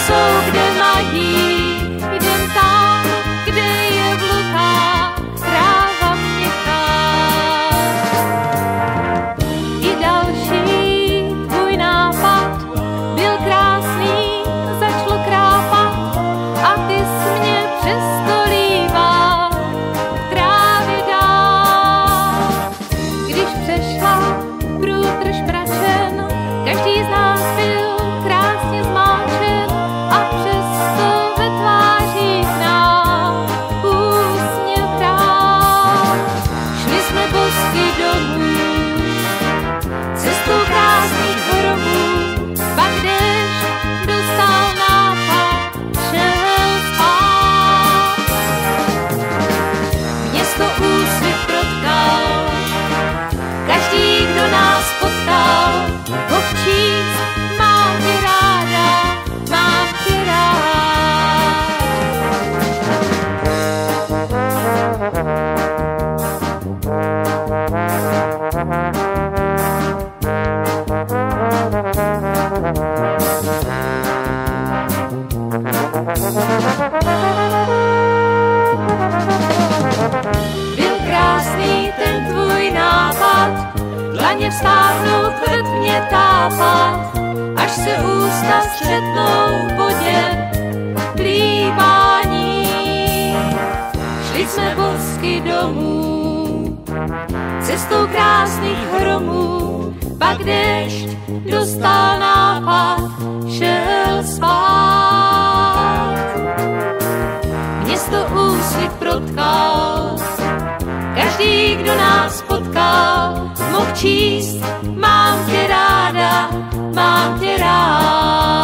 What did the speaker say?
jsou, kde mají, jdem tam, kde je v lukách tráva měkká. I další tvůj nápad byl krásný, začalo krápat a ty jsi mě přesto líbal v trávě dál. Když přešla průtrž pračen, každý z nás byl krásně zmáčen a přesto ve tvářích nám úsměv dál. Šli jsme bosky domů, cestou krásných hromů, pak déšť dostal nápad, šel spát. Město úsvit protkal, každý, kdo nás potkal, mohl číst, mám tě ráda, mám tě rád. Byl krásný ten tvůj nápad, dlaně vztáhnout, v mě tápat, až se ústa střetnou v vodě líbání. Šli jsme bosky domů, cestou krásných hromů, pak déšť dostal nápad, šel spát. Město úsvit protkal, každý, kdo nás potkal, mohl číst, mám tě ráda, mám tě rád.